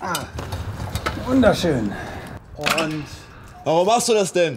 Wunderschön. Und warum machst du das denn?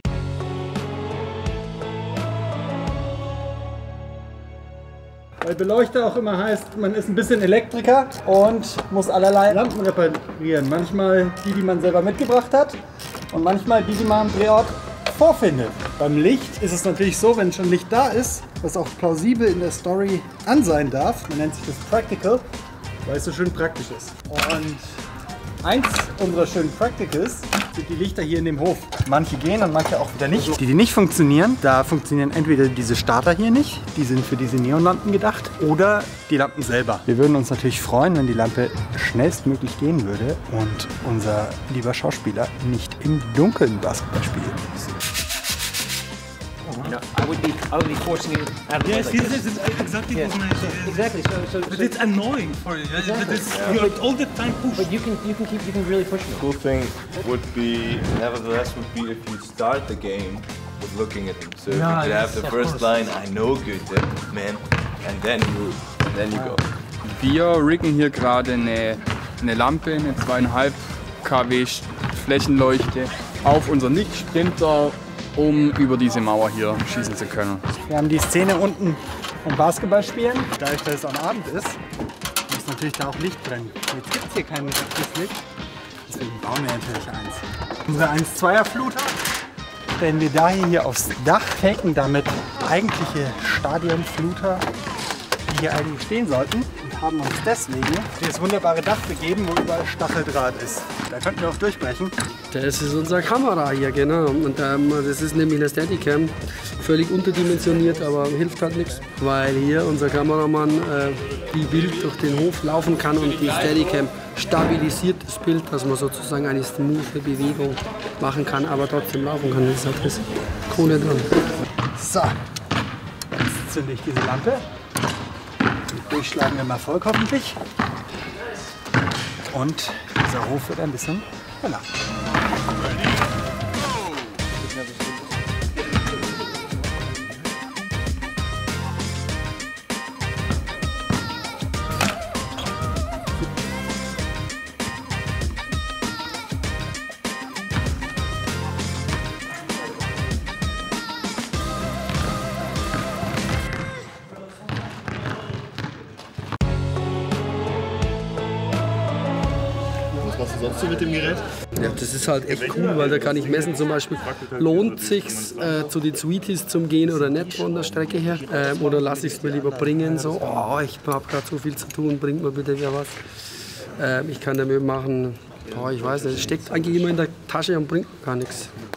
weil Beleuchter auch immer heißt, man ist ein bisschen Elektriker und muss allerlei Lampen reparieren. Manchmal die man selber mitgebracht hat und manchmal die man am Drehort vorfindet. Beim Licht ist es natürlich so, wenn schon Licht da ist, was auch plausibel in der Story an sein darf, man nennt sich das Practical, weil es so schön praktisch ist. Und eins unserer schönen Practicals sind die Lichter hier in dem Hof. Manche gehen und manche auch wieder nicht. Die nicht funktionieren, da funktionieren entweder diese Starter hier nicht, die sind für diese Neonlampen gedacht, oder die Lampen selber. Wir würden uns natürlich freuen, wenn die Lampe schnellstmöglich gehen würde und unser lieber Schauspieler nicht im Dunkeln Basketball spielen muss. You know, I would be forcing you out of the Yes, this is exactly what my idea is. Exactly. But it's annoying for you. Exactly. You're all the time pushed. But you can really push me. Cool thing would be, nevertheless, would be if you start the game with looking at him. So if you could have the first line, I know good, man, and then you go. Wir riggen hier gerade eine Lampe, eine 2,5 kW Flächenleuchte auf unseren Lichtsprinter, um über diese Mauer hier schießen zu können. Wir haben die Szene unten vom Basketballspielen. Dadurch, dass es am Abend ist, muss natürlich da auch Licht brennen. Jetzt gibt es hier kein richtiges Licht, deswegen bauen wir natürlich eins. Unsere 1,2er Fluter stellen wir daher hier aufs Dach, faken damit eigentliche Stadionfluter, die hier eigentlich stehen sollten, und haben uns deswegen dieses wunderbare Dach begeben, wo überall Stacheldraht ist. Da könnten wir auch durchbrechen. Das ist unsere Kamera hier, genau. Und das ist nämlich eine Steadicam. Völlig unterdimensioniert, aber hilft halt nichts. Weil hier unser Kameramann wie wild durch den Hof laufen kann und die Steadicam stabilisiert das Bild, dass man sozusagen eine smooth Bewegung machen kann, aber trotzdem laufen kann. Das ist halt das Coole dran. So, jetzt zünde ich diese Lampe. Die durchschlagen wir mal Erfolg hoffentlich. Und dieser Hof wird ein bisschen heller. Was machst du sonst so mit dem Gerät? Ja, das ist halt echt cool, weil da kann ich messen zum Beispiel, lohnt es sich zu den Sweeties zum Gehen oder nicht von der Strecke her? Oder lasse ich es mir lieber bringen, so, oh, ich habe gerade so viel zu tun, bringt mir bitte wer was. Ich kann damit machen, ich weiß nicht, es steckt eigentlich immer in der Tasche und bringt gar nichts.